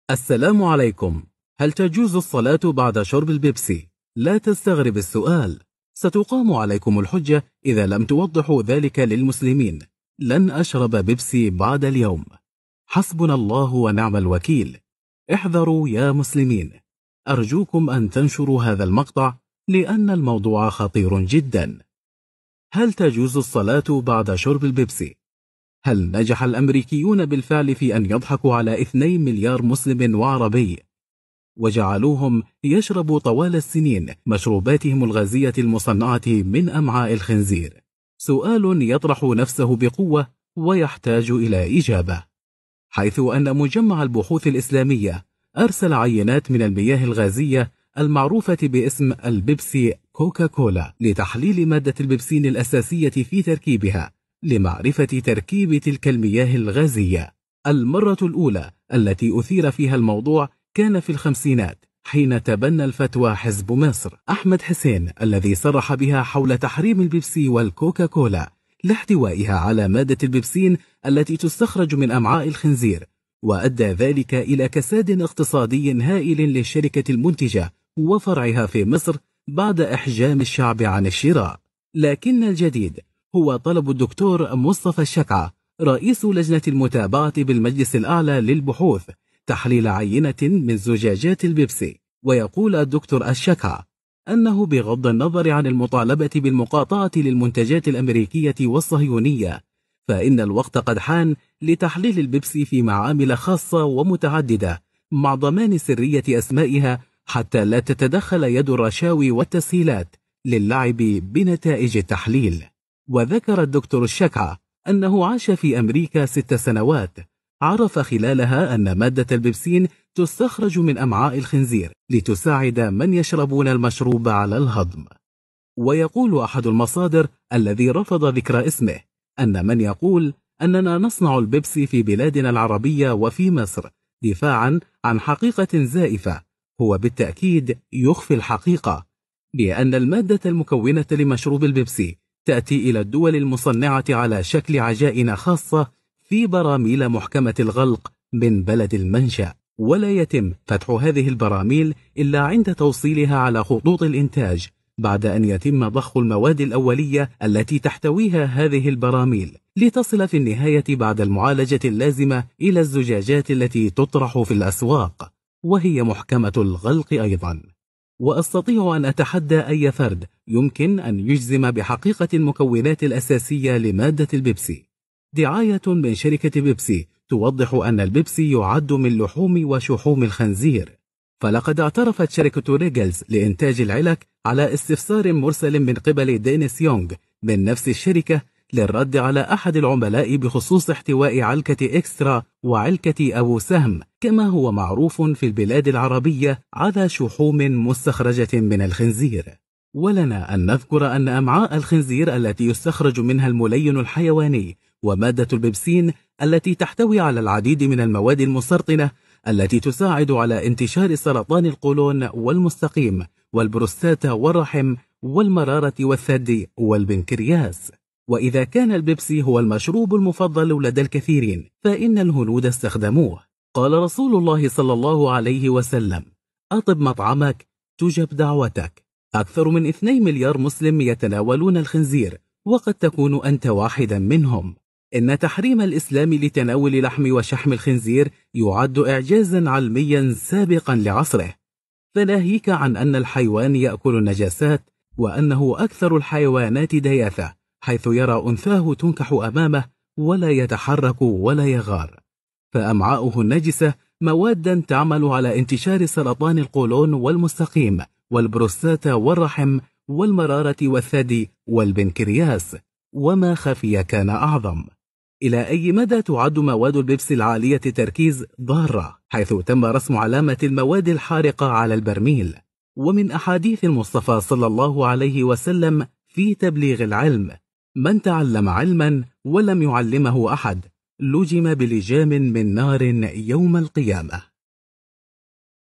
السلام عليكم. هل تجوز الصلاة بعد شرب البيبسي؟ لا تستغرب السؤال. ستقام عليكم الحجة إذا لم توضحوا ذلك للمسلمين. لن أشرب بيبسي بعد اليوم. حسبنا الله ونعم الوكيل. احذروا يا مسلمين. أرجوكم أن تنشروا هذا المقطع لأن الموضوع خطير جدا. هل تجوز الصلاة بعد شرب البيبسي؟ هل نجح الأمريكيون بالفعل في أن يضحكوا على 2 مليار مسلم وعربي وجعلوهم يشربوا طوال السنين مشروباتهم الغازية المصنعة من أمعاء الخنزير؟ سؤال يطرح نفسه بقوة ويحتاج إلى إجابة، حيث أن مجمع البحوث الإسلامية أرسل عينات من المياه الغازية المعروفة باسم البيبسي كوكا كولا لتحليل مادة البيبسين الأساسية في تركيبها لمعرفة تركيب تلك المياه الغازية. المرة الأولى التي أثير فيها الموضوع كان في الخمسينات، حين تبنى الفتوى حزب مصر أحمد حسين الذي صرح بها حول تحريم البيبسي والكوكا كولا لاحتوائها على مادة البيبسين التي تستخرج من أمعاء الخنزير، وأدى ذلك إلى كساد اقتصادي هائل للشركة المنتجة وفرعها في مصر بعد إحجام الشعب عن الشراء. لكن الجديد هو طلب الدكتور مصطفى الشكعة رئيس لجنة المتابعة بالمجلس الأعلى للبحوث تحليل عينة من زجاجات البيبسي. ويقول الدكتور الشكعة أنه بغض النظر عن المطالبة بالمقاطعة للمنتجات الأمريكية والصهيونية، فإن الوقت قد حان لتحليل البيبسي في معامل خاصة ومتعددة مع ضمان سرية أسمائها حتى لا تتدخل يد الرشاوي والتسهيلات للعب بنتائج التحليل. وذكر الدكتور الشكعة أنه عاش في أمريكا 6 سنوات، عرف خلالها أن مادة البيبسين تستخرج من أمعاء الخنزير لتساعد من يشربون المشروب على الهضم. ويقول أحد المصادر الذي رفض ذكر اسمه أن من يقول أننا نصنع البيبسي في بلادنا العربية وفي مصر دفاعا عن حقيقة زائفة هو بالتأكيد يخفي الحقيقة، لأن المادة المكونة لمشروب البيبسي تأتي إلى الدول المصنعة على شكل عجائن خاصة في براميل محكمة الغلق من بلد المنشأ، ولا يتم فتح هذه البراميل إلا عند توصيلها على خطوط الإنتاج بعد أن يتم ضخ المواد الأولية التي تحتويها هذه البراميل لتصل في النهاية بعد المعالجة اللازمة إلى الزجاجات التي تطرح في الأسواق وهي محكمة الغلق أيضا. وأستطيع أن أتحدى أي فرد يمكن أن يجزم بحقيقة المكونات الأساسية لمادة البيبسي. دعاية من شركة بيبسي توضح أن البيبسي يعد من لحوم وشحوم الخنزير، فلقد اعترفت شركة ريجلز لإنتاج العلك على استفسار مرسل من قبل دينيس يونغ من نفس الشركة للرد على أحد العملاء بخصوص احتواء علكة إكسترا وعلكة أبو سهم كما هو معروف في البلاد العربية على شحوم مستخرجة من الخنزير. ولنا أن نذكر أن أمعاء الخنزير التي يستخرج منها الملين الحيواني ومادة البيبسين التي تحتوي على العديد من المواد المسرطنة التي تساعد على انتشار سرطان القولون والمستقيم والبروستاتا والرحم والمرارة والثدي والبنكرياس. وإذا كان البيبسي هو المشروب المفضل لدى الكثيرين فإن الهنود استخدموه. قال رسول الله صلى الله عليه وسلم: أطب مطعمك تجب دعوتك. أكثر من 2 مليار مسلم يتناولون الخنزير، وقد تكون أنت واحدا منهم. إن تحريم الإسلام لتناول لحم وشحم الخنزير يعد إعجازا علميا سابقا لعصره، فناهيك عن أن الحيوان يأكل النجاسات وأنه أكثر الحيوانات دياثة، حيث يرى أنثاه تنكح أمامه ولا يتحرك ولا يغار، فأمعاؤه النجسة موادا تعمل على انتشار سرطان القولون والمستقيم والبروستاتا والرحم والمرارة والثدي والبنكرياس، وما خفي كان أعظم. إلى أي مدى تعد مواد البيبسي العالية التركيز ضارة، حيث تم رسم علامة المواد الحارقة على البرميل؟ ومن أحاديث المصطفى صلى الله عليه وسلم في تبليغ العلم: من تعلم علما ولم يعلمه أحد لجم بلجام من نار يوم القيامة.